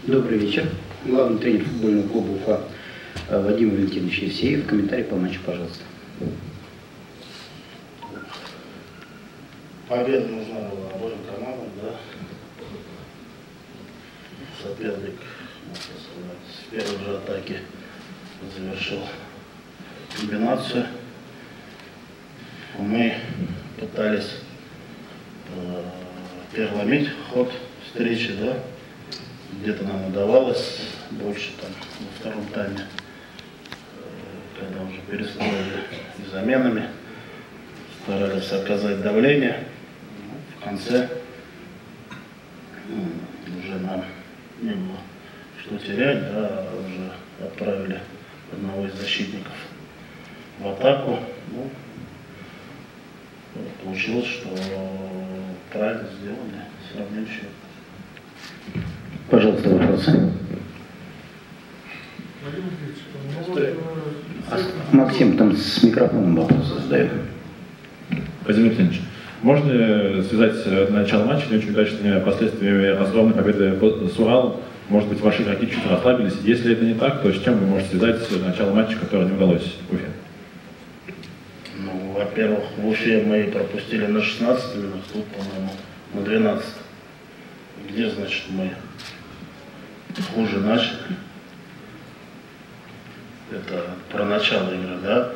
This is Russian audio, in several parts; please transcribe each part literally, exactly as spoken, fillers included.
Добрый вечер. Главный тренер футбольного клуба Уфа Вадим Валентинович Евсеев. Комментарий по матчу, пожалуйста. Победа нужна была обоим командам, да. Соперник, можно сказать, с первой же атаки завершил комбинацию. Мы пытались э, переломить ход встречи, да. Где-то нам удавалось больше там во втором тайме, э, когда уже перестроили и заменами, старались оказать давление. В конце ну, уже нам не было что терять, да, уже отправили одного из защитников в атаку. Ну, получилось, что правильно сделали, сравнили счет. Пожалуйста, вопросы. А, Максим там с микрофоном вопрос задает. Владимир Владимирович, можно ли связать начало матча с очень удачными последствиями разгромной победы с Уралом? Может быть, ваши игроки чуть расслабились? Если это не так, то с чем вы можете связать начало матча, которое не удалось в Уфе? Ну, во-первых, в Уфе мы пропустили на шестнадцать минут, тут, по-моему, на двенадцать. Где, значит, мы хуже начали? Это про начало игры, да?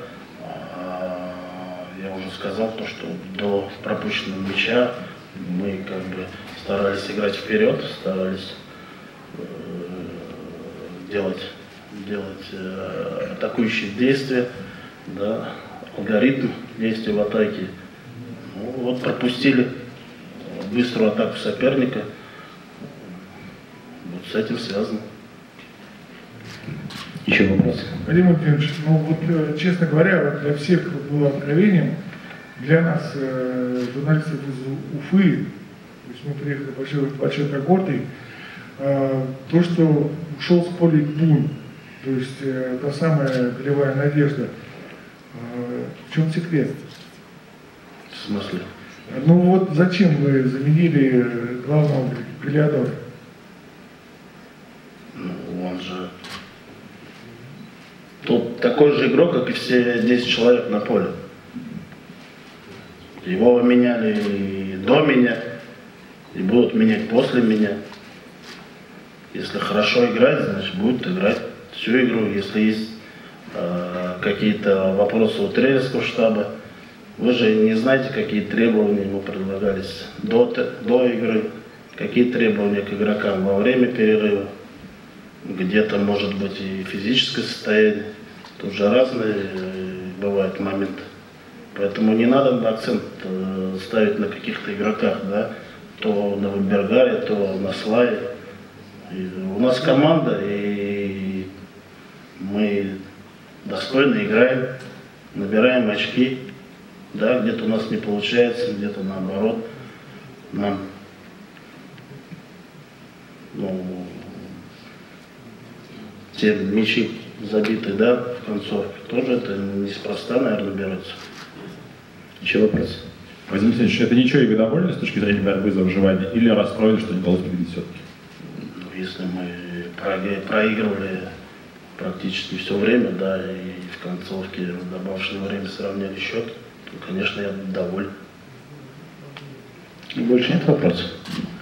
Я уже сказал то, что до пропущенного мяча мы как бы старались играть вперед, старались э, делать, делать э, атакующие действия, да, алгоритм действий в атаке. Ну, вот пропустили быструю атаку соперника. Вот с этим связано. Еще вопрос? Вадим Владимирович, ну вот, честно говоря, для всех было откровением, для нас, э, журналистов из Уфы, то есть мы приехали большой, большой когортой, э, то, что ушел с поля Бун, то есть э, та самая голевая надежда, э, в чем секрет? В смысле? Ну вот зачем вы заменили главного Галиадора? Ну, он же... Тут такой же игрок, как и все десять человек на поле. Его меняли и до меня, и будут менять после меня. Если хорошо играть, значит будут играть всю игру. Если есть э, какие-то вопросы у тренерского штаба, вы же не знаете, какие требования ему предлагались до, до игры, какие требования к игрокам во время перерыва. Где-то может быть и физическое состояние. Тут же разные бывают моменты. Поэтому не надо акцент ставить на каких-то игроках, да, то на Выбергаре, то на Славе. И у нас команда, и мы достойно играем, набираем очки. Да, где-то у нас не получается, где-то наоборот. Нам, ну, те мячи забиты, да, в концовке, тоже это неспроста, наверное, берется. Еще вопрос? Владимир Владимирович, это ничего и вы довольны с точки зрения борьбы за выживание? Или расстроили, что не удалось победить все-таки? Ну, если мы проигрывали практически все время, да, и в концовке в добавочное время сравняли счет, то, конечно, я доволен. Больше нет вопросов?